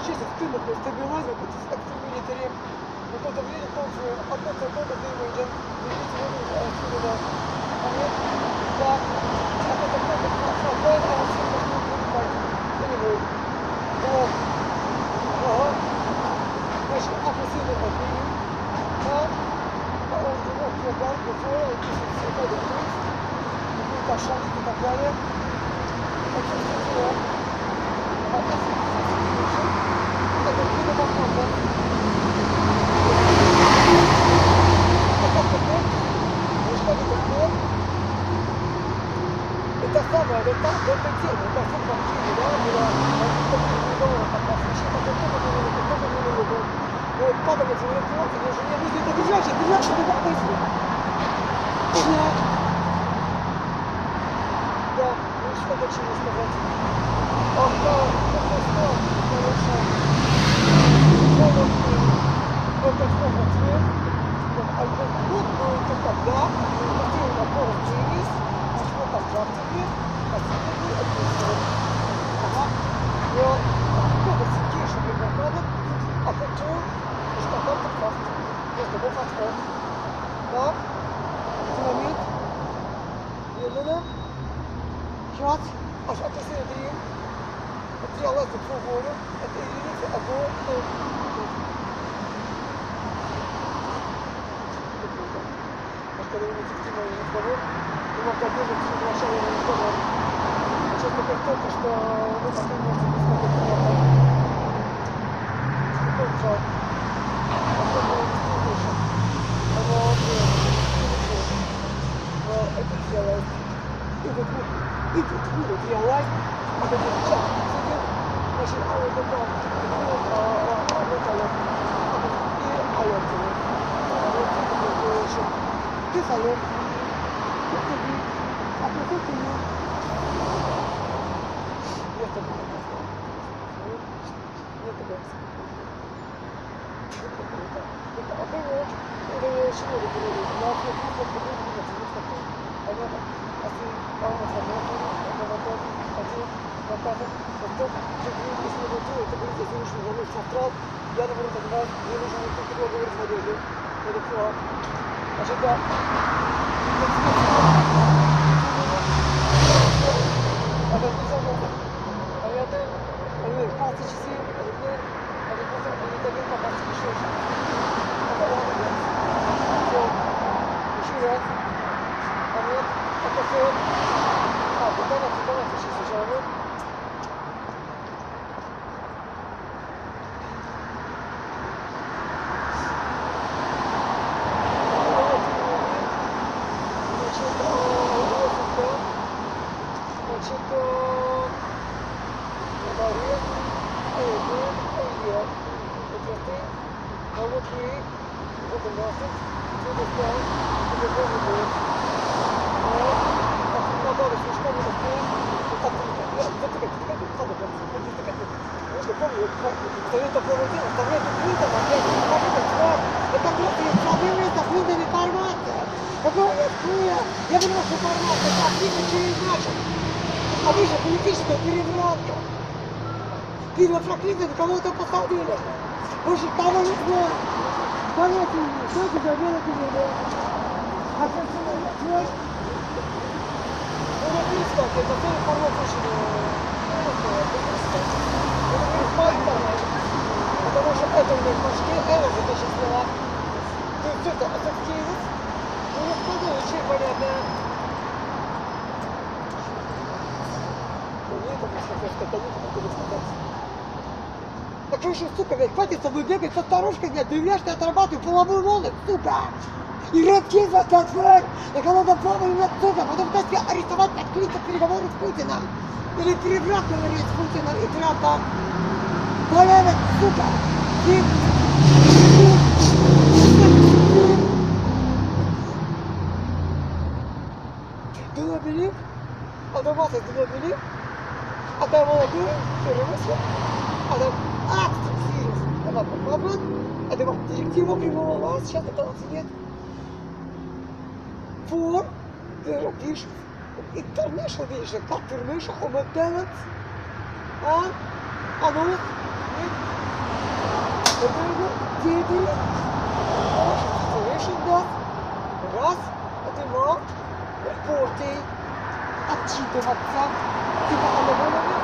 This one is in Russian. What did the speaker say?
чисто втынут на стабилизатор, акцимилитаре. Но кто-то видит, тот же, а кто-то дыма идет, видите, воду отсюда, а нет, да, а кто-то свободно, а все можно выпать. Anyway, вот, ага, значит, агрессивный подъем, да, а он живет в банку, фора, и пишет все это турист, какие-то шалит и так далее. Это все дело. А это все это видно возможно. Это самое, это тема, это форма жизни, да, была, вот папа говорит, я же не буду это держать, что это происходит. Да, ну что хочу сказать. Ах, да, это что, хорошо. Это форма цвет. Вот это когда, мы на пору через, начало там жартовать, а теперь отпустили. Ага. Вот. Кто-то сидишь, например, а потом, что там-то факт. Просто был подход. Так. Динамит. Медленно. Сейчас. Аж отпустили. Делать эту волю. Это единица, а волю. Когда вы эффективный разговор, и вам так держит приглашение на разговор. А сейчас только только, что вы потом можете бесплатно приглашать. Какой джаз? А что было дистрибьюшн? Оно это делает. И вот будет реалайз, а это будет чат. Значит, а вот это работало. И алертили. Ты салон, ты сиди, а ты сиди. Я так не знаю. Я так не знаю. Это было, это еще не было. Но я просто подумал, что это такое. Понятно? А ты, по-моему, работаешь, это работает, один, показывает. Вот то, что ты не следует, это будет, если нужно вернуться в трал, я, наоборот, понимаю, мне нужно вот только говорить в одежде. Это все. Значит, да. Это не забыл. Понятно? Они 15 часов, они дают по 20 часов. Это молодец. Все. Еще раз. Момент. Это все. А, вот сейчас сначала. Я понимаю, что формат это отлично через значит. А вы же политическая перевратка. Видно, проклятие кого-то посадили. Больше того не знаю. Понятия не имею, что тебя делать не было. А как ты можешь? Ну, вот видите, как это все формат очень... Это не спальный, потому что это у меня в башке, это вот я сейчас взяла. То есть это ассоциирует. Ну, не вполне, очень понятно. Так что еще, сука, блядь, хватит с тобой бегать со старушкой, блядь, ты являешь, ты отрабатываешь половую молодость, сука! И рэп-кейс отказывает, и когда доплавали, блядь, сука, потом пытаюсь тебя арестовать, откликать переговоры с Путиным. Или перебрать, говорит, с Путиным и Трампом. Более, сука! Do you believe? Adam what is do you believe? Adam will do terrorism. Адам акт serious. Adam problem. Adam директива прямого сейчас 15 лет. For the Turkish international vision, international maintenance and А ну, нет. Это его деды. Situation that. Раз, два, репорты, отчитываться. Типа, а